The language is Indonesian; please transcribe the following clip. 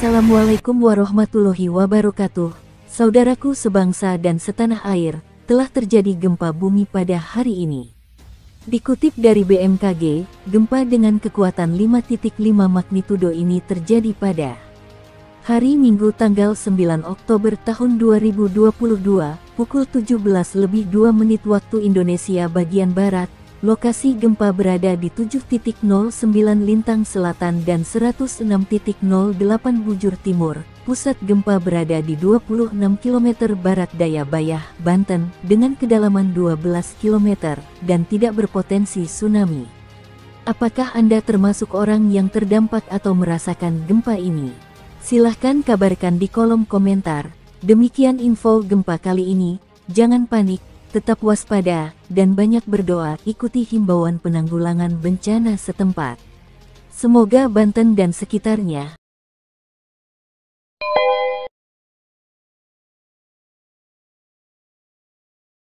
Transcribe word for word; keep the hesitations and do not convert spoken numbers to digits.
Assalamualaikum warahmatullahi wabarakatuh. Saudaraku sebangsa dan setanah air, telah terjadi gempa bumi pada hari ini. Dikutip dari B M K G, gempa dengan kekuatan lima titik lima magnitudo ini terjadi pada hari Minggu tanggal sembilan Oktober tahun dua ribu dua puluh dua, pukul tujuh belas lebih dua menit waktu Indonesia bagian Barat. Lokasi gempa berada di tujuh titik nol sembilan Lintang Selatan dan seratus enam titik nol delapan Bujur Timur. Pusat gempa berada di dua puluh enam kilometer barat daya Bayah, Banten, dengan kedalaman dua belas kilometer, dan tidak berpotensi tsunami. Apakah Anda termasuk orang yang terdampak atau merasakan gempa ini? Silahkan kabarkan di kolom komentar. Demikian info gempa kali ini, jangan panik. Tetap waspada, dan banyak berdoa. Ikuti himbauan penanggulangan bencana setempat. Semoga Banten dan sekitarnya